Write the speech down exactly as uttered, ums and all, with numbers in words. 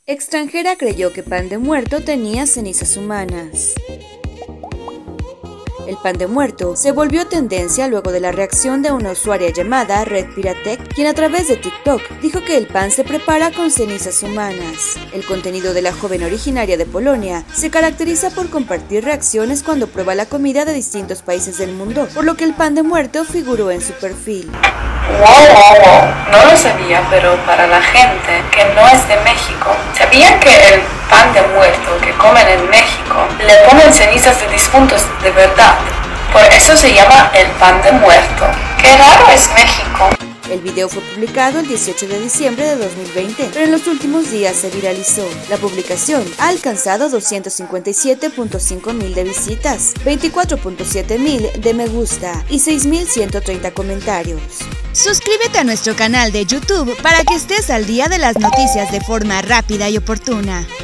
Extranjera creyó que pan de muerto tenía cenizas humanas. El pan de muerto se volvió tendencia luego de la reacción de una usuaria llamada Red Piratek, quien a través de TikTok dijo que el pan se prepara con cenizas humanas. El contenido de la joven originaria de Polonia se caracteriza por compartir reacciones cuando prueba la comida de distintos países del mundo, por lo que el pan de muerto figuró en su perfil. Wow, wow, wow, no lo sabía, pero para la gente que no es de México, ¿sabían que el pan de muerto que comen en México le ponen cenizas de difuntos de verdad? Por eso se llama el pan de muerto. ¡Qué raro es México! El video fue publicado el dieciocho de diciembre de dos mil veinte, pero en los últimos días se viralizó. La publicación ha alcanzado doscientos cincuenta y siete punto cinco mil de visitas, veinticuatro punto siete mil de me gusta y seis mil ciento treinta comentarios. Suscríbete a nuestro canal de YouTube para que estés al día de las noticias de forma rápida y oportuna.